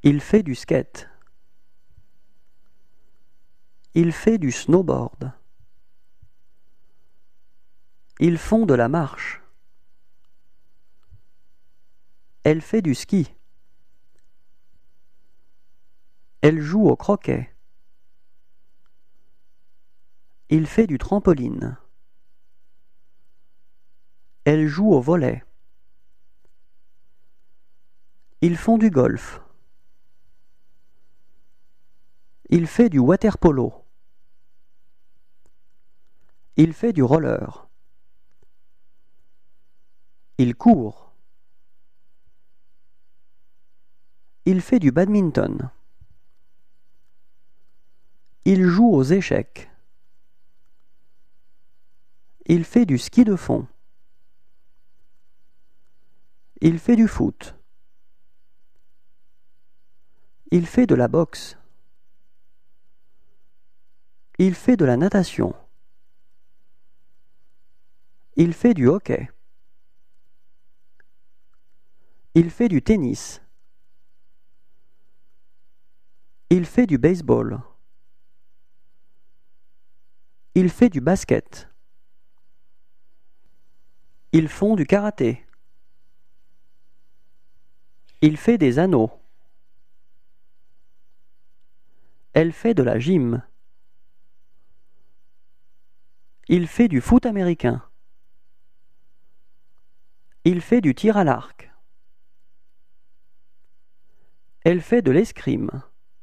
Il fait du skate. Il fait du snowboard. Ils font de la marche. Elle fait du ski. Elle joue au croquet. Il fait du trampoline. Elle joue au volley. Ils font du golf. Il fait du water-polo. Il fait du roller. Il court. Il fait du badminton. Il joue aux échecs. Il fait du ski de fond. Il fait du foot. Il fait de la boxe. Il fait de la natation. Il fait du hockey. Il fait du tennis. Il fait du baseball. Il fait du basket. Ils font du karaté. Il fait des anneaux. Elle fait de la gym. Il fait du foot américain. Il fait du tir à l'arc. Elle fait de l'escrime.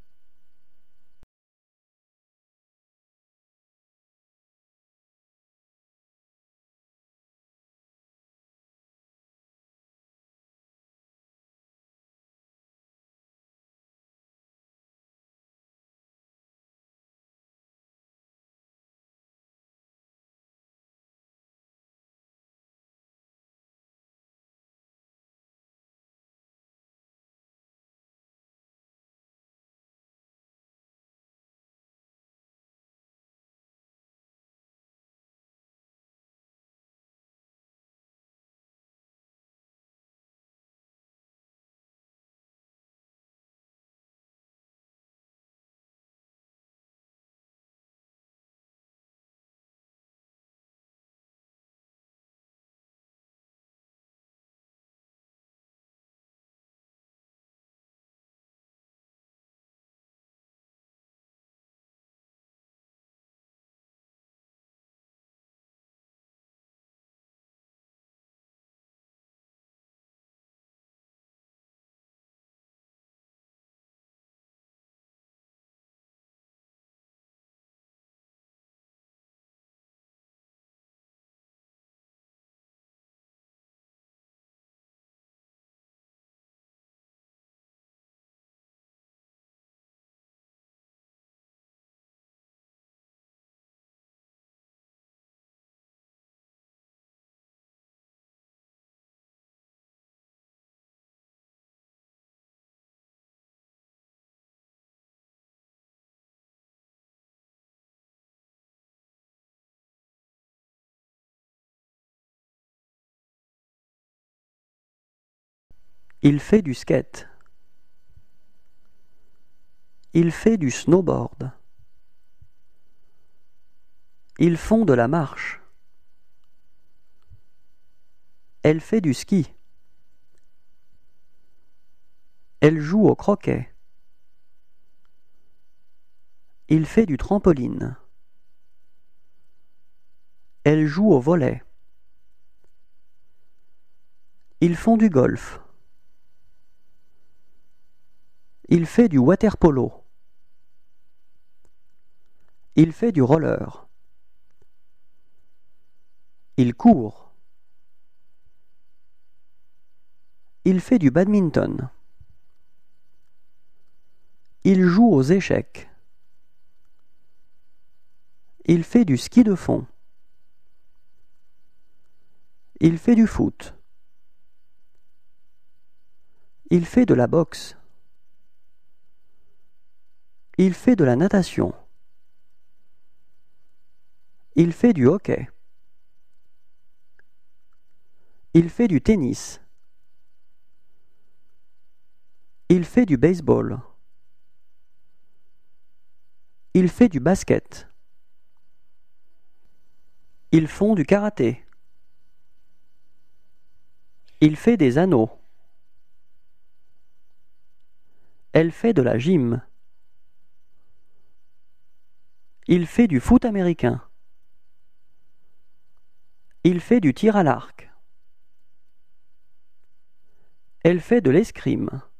Il fait du skate. Il fait du snowboard. Ils font de la marche. Elle fait du ski. Elle joue au croquet. Il fait du trampoline. Elle joue au volley. Ils font du golf. Il fait du water-polo. Il fait du roller. Il court. Il fait du badminton. Il joue aux échecs. Il fait du ski de fond. Il fait du foot. Il fait de la boxe. Il fait de la natation. Il fait du hockey. Il fait du tennis. Il fait du baseball. Il fait du basket. Ils font du karaté. Il fait des anneaux. Elle fait de la gym. Il fait du foot américain. Il fait du tir à l'arc. Elle fait de l'escrime.